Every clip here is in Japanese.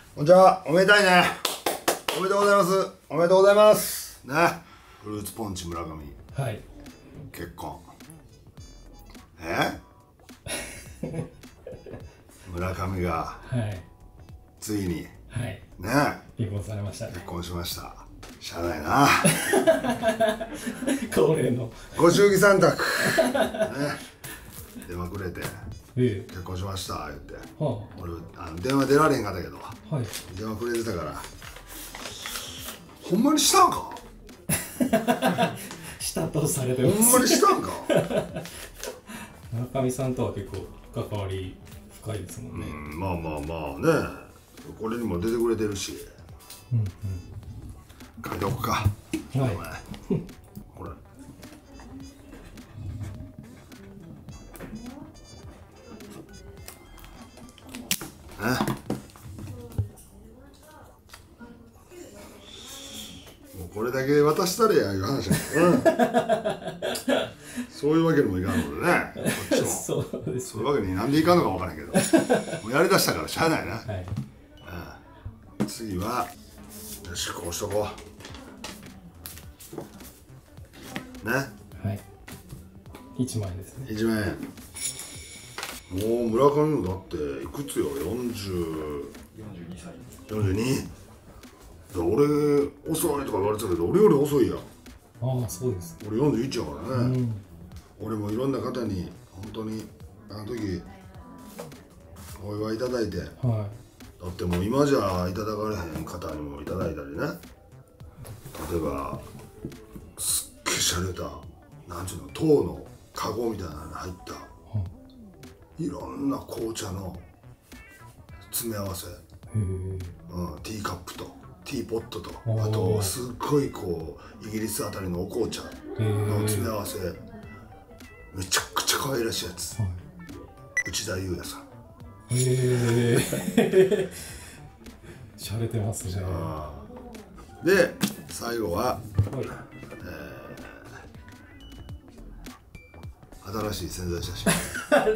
こんにちは。おめでたいね。おめでとうございます。おめでとうございますね。フルーツポンチ村上、 はい、 結婚。村上がついにね離婚されましたね。 結婚しました。しゃあないな。 恒例のご祝儀3択ね、電話くれて結婚しました言って、俺電話出られへんかったけど、電話くれてたから、ほんまにしたんか。 したとされてます。 ほんまにしたんか。 村上さんとは結構関わり深いですもんね。 まあまあまあね、これにも出てくれてるし、書いておくか。はい。これ。もうこれだけ渡したらやいう話やそういうわけにもいかんのでね、こっちも。そうです。そういうわけになんでいかんのか分からんけど、もうやりだしたからしゃあないな。次はよし、こうしとこうね。 はい、1万円ですね。1 万円。もう村上もだっていくつよ、42歳。42。俺遅いとか言われてたけど、俺より遅いやん。 ああ、そうです。 俺41やからね。俺もいろんな方に本当にあの時お祝いいただいて、だってもう今じゃいただかれへん方にもいただいたりね。例えばすっげえしゃれた、なんちゅうの、塔のカゴみたいなのに入ったいろんな紅茶の詰め合わせ、ティーカップとティーポットと、あとすっごいこうイギリスあたりのお紅茶の詰め合わせ、めちゃくちゃ可愛らしいやつ、内田裕也さん。 しゃれてますね。 で最後は、新しい宣材写真。新しい宣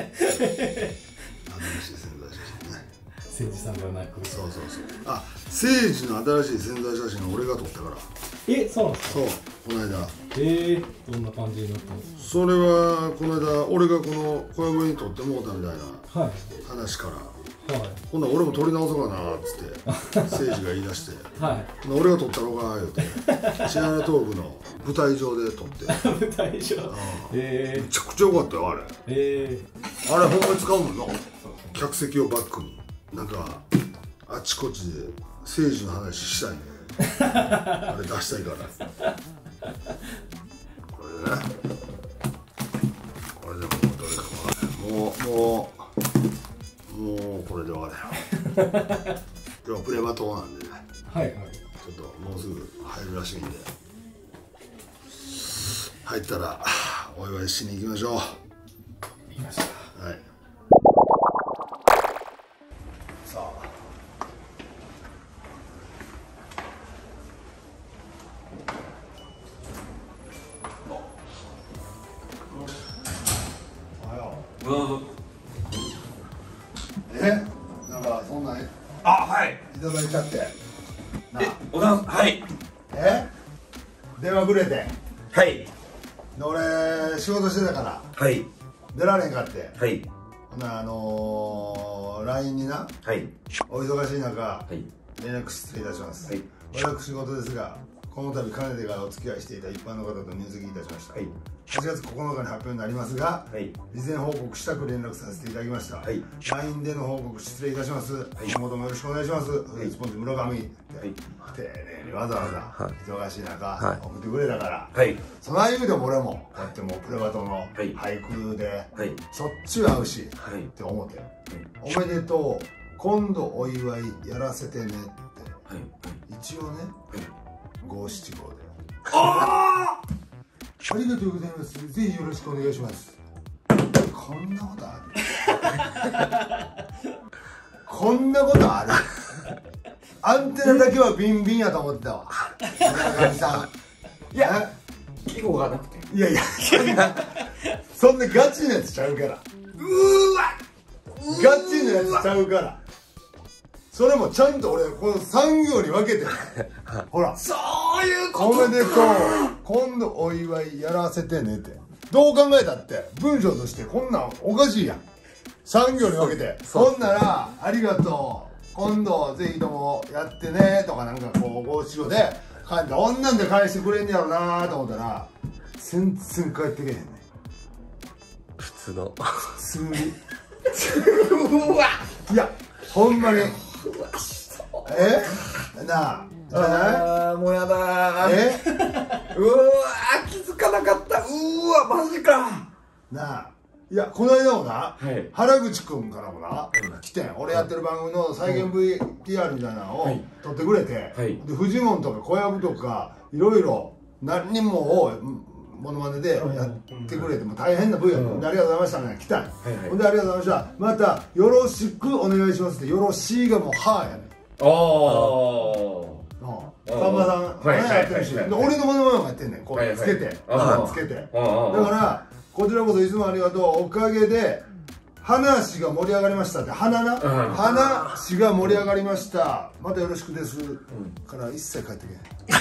材写真ね。 誠司さんではなく。 そう。あ、誠司の新しい宣材写真は俺が撮ったから。 そうなんですか。 そう、この間。 どんな感じになったんですか。 それはこの間俺がこの小籔に撮ってもうたみたいな話から、今度は俺も撮り直そうかなっつって誠司が言い出して、俺が撮ったろか言うて、シアナトークの舞台上で撮って。 舞台上。 めちゃくちゃ良かったよあれ。あれほんまに使うもんな。客席をバックになんかあちこちで誠司の話したいね。あれ出したいから。これでね。これでもどれか分からない。もうこれで終われよ。今日はプレバ島なんでね。ちょっともうすぐ入るらしいんで、入ったらお祝いしに行きましょう。行きました。はい。さあ。おはよう。どうぞ。なんかそんなん。はい。いただいちゃって。 おだん、はい。 電話くれて。 はい。 俺仕事してたから。はい。出られんかって。はい。ほなLINE にな。はい。お忙しい中。はい。連絡失礼いたします。はい。私事ですが、この度かねてからお付き合いしていた一般の方と入籍いたしました。はい。8月9日に発表になりますが、事前報告したく連絡させていただきました。LINE での報告失礼いたします。今後ともよろしくお願いします。フルーツポンチ村上。丁寧にわざわざ忙しい中送ってくれたから、そない意味でも俺もこうやってもうプレバトの俳句でそっちは合うしって思って、おめでとう、今度お祝いやらせてねって一応ね、五七五で。ありがとうございます。ぜひよろしくお願いします。こんなことある？こんなことある？アンテナだけはビンビンやと思ってたわ。村上さん。いや、 季語がなくて。 いや、そんなガチなやつちゃうから。ガチなやつちゃうから。 それもちゃんと俺この産業に分けてほらそういうことおめでとう今度お祝いやらせてねってどう考えたって文章としてこんなんおかしいやん産業に分けてほんならありがとう今度ぜひともやってねとかなんかこうご指導で帰ってこんなんで返してくれんやろなと思ったら全然帰ってけへんね普通の普通にうわいやほんまになあじゃないあーもうやだーうわー気づかなかったうーわマジかなあいやこの間もな、 はい、 原口君からもな、来てん俺やってる番組の再現 VTR みたいなのを撮ってくれて、はい、でフジモンとか小籔とかいろいろ何人もをモノマネでやってくれても大変な V やったんでありがとうございましたね来たん、ほんでありがとうございましたまたよろしくお願いしますってよろしいがもうはーやねさんまさんやってるし俺のモノマネもやってんねんこうつけてつけてだからこちらこそいつもありがとうおかげで話が盛り上がりましたって話が盛り上がりましたまたよろしくですから一切帰ってけへん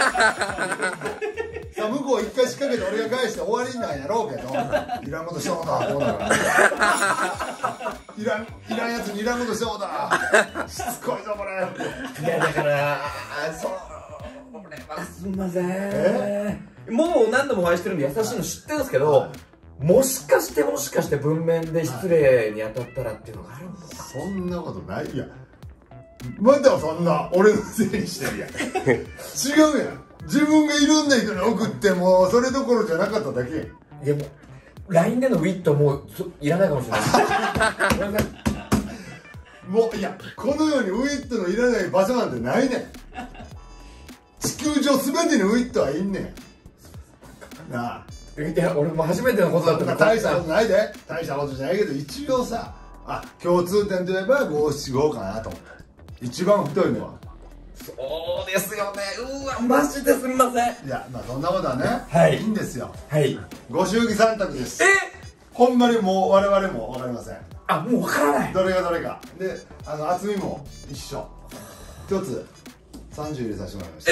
さあ向こう一回仕掛けて俺が返して終わりなんやろうけどいらんことしようだこうだからいらんやつにいらんことしようだしつこいぞこれいやだからそれはすみませんもう何度もお会いしてるんで優しいの知ってるんですけどもしかして文面で失礼に当たったらっていうのがあるんですかそんなことないいやまだそんな俺のせいにしてるやん違うやん自分がいろんな人に送ってもそれどころじゃなかっただけでも LINE でのウィットもういらないかもしれないもういやこの世にウィットのいらない場所なんてないねん地球上全てにウィットはいんねんなあいや俺も初めてのことだったから大したことないで大したことじゃないけど一応さ共通点といえば五七五かなと一番太いのはそうですよねうわマジですみませんいやまあそんなことはね、いいんですよはいご祝儀3択ですほんまにもう我々も分かりませんもう分からないどれがどれかで厚みも一緒一つ30入れさせてもらいました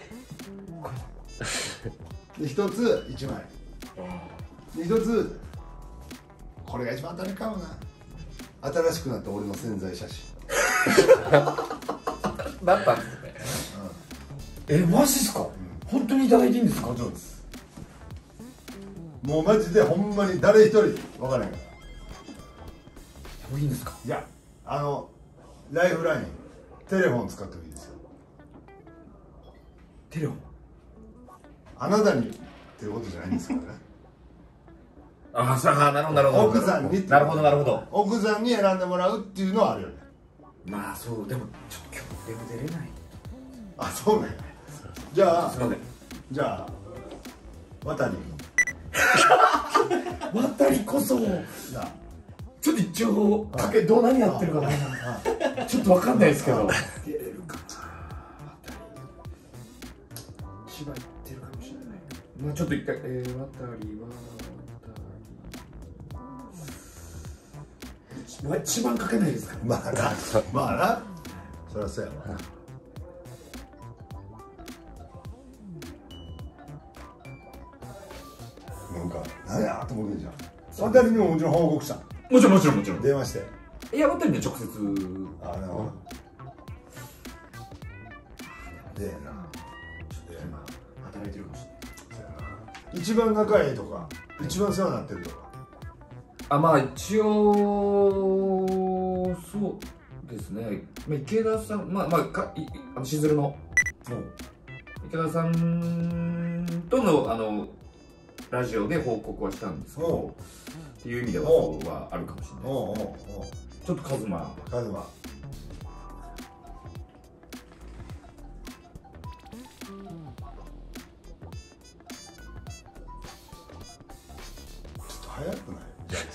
で一つ1枚で一つこれが一番当たりかもな新しくなった俺の宣材写真だったんですねマジっすか本当にいただいていいんですかもちろんですもうマジでほんまに誰一人分からへんからもういいんですかいやライフラインテレフォン使ってもいいですよテレフォンあなたにっていうことじゃないんですからねなるほど奥さんになるほど奥さんに選んでもらうっていうのはあるよねまあそうでもちょっと今日出れないそうねじゃあすいませんじゃあ渡りこそじゃあちょっと一応どう何やってるかなちょっと分かんないですけど出れるかな千葉行ってるかもしれないまあちょっと一回渡りは一番書けないですからまあなそりゃそうやわなんか何やと思ってんじゃん渡りにももちろん報告したもちろん電話していや渡りに直接なるほどでなちょっと今働いてるかもしれない一番仲いいとか一番世話になってるとかまあ一応そうですね池田さんしずるの池田さんとのラジオで報告はしたんですけどっていう意味ではそうはあるかもしれないですねちょっとカズマちょっと早くない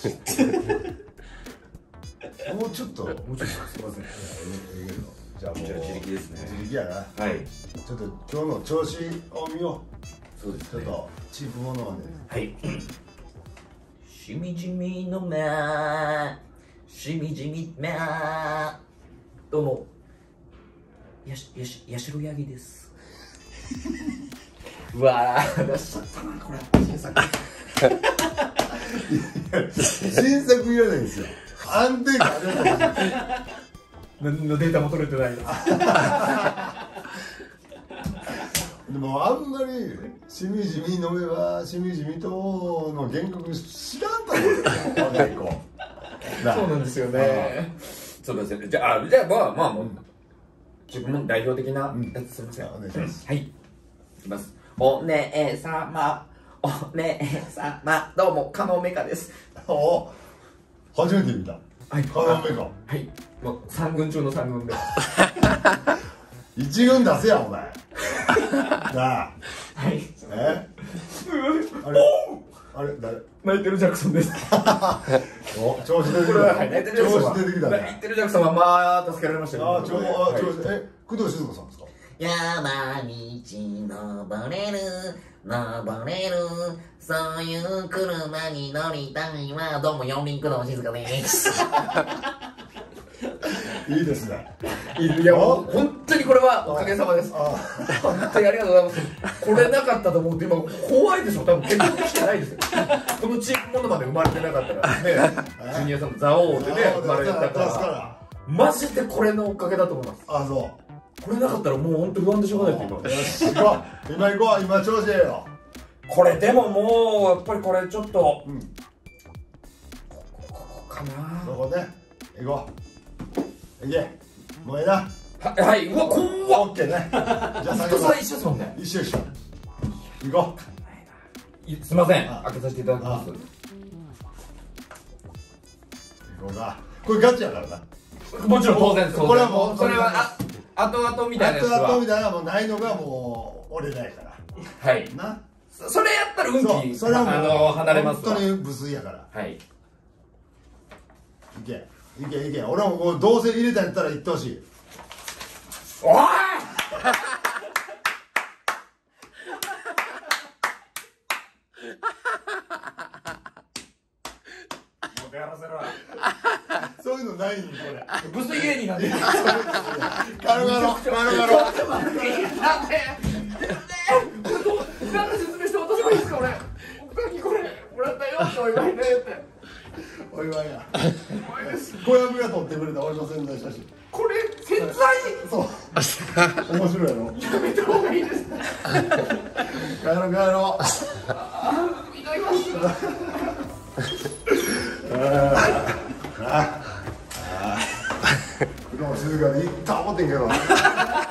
もうちょっとすいませんじゃあもう自力ですね自力やなはいちょっと今日の調子を見ようそうですちょっとチープものはねはいしみじみの目しみじみ目どうも八代ヤギです。うわー、出しちゃったなこれ。新作いらないんですよ。安定感あるやつ。 何のデータも取れてない。 でもあんまりしみじみ飲めばしみじみとの原曲知らんと思うよ、若い子。 そうなんですよね。そうですね。じゃあまあもう自分の代表的なやつすみません。 お願いします。 はい。いきます。お姉様、お姉様、どうもカノメカです。 お、初めて見た。 はい。 カノメカ。 はい。もう三軍中の三軍で。 一軍出せやお前。なあ。 はい。 あれ誰？ マイケル・ジャクソンです。 お、調子出てきた。調子出てきたね。 マイケル・ジャクソンはまあ助けられましたよ。 あ、調子工藤静香さんですか？ 山道登れるそういう車に乗りたいわ。どうも四輪工藤静香ですいいですね。 いやもう本当にこれはおかげさまです。本当にありがとうございます。これなかったと思うと今怖いでしょ。多分結婚できてないですよ。このチームものまで生まれてなかったらね、ジュニアさんの蔵王でね生まれたからマジでこれのおかげだと思います。 あ、そう。 これなかったらもう本当不安でしょうがないっていうか。 よし、行こう。今行こう。今調子ええよ。 これでももうやっぱりこれちょっと、ここかな。 そこね。行こう。行け。もうええな。 はい。うわ、怖っ。 オッケーね。じゃあ太さ一緒ですもんね。 一緒一緒。行こう。すいません。開けさせていただきます。 行こうか。これガチやからな。 もちろん当然。 これはもうそれは後々みたいなやつは。 後々みたいなもうないのがもう俺らやから。 はい。 な。 それやったら運気それはもう離れます。 本当に無粋やから。 はい。 いけいけいけ。俺もこうどうせ入れたんやったら言ってほしい。 おい。もうやらせろ。 そういうのないのこれ。 ブス芸人なんで。 カルガロ。 なんで説明して渡せばいいですか俺。他にこれもらったよってお祝いねって。 お祝いや。小籔が撮ってくれた俺の宣材写真。 これ宣材。 そう。面白いやろ。 やめた方がいいです。 帰ろう。 いただきます。 工藤静香で行った思ってんけど。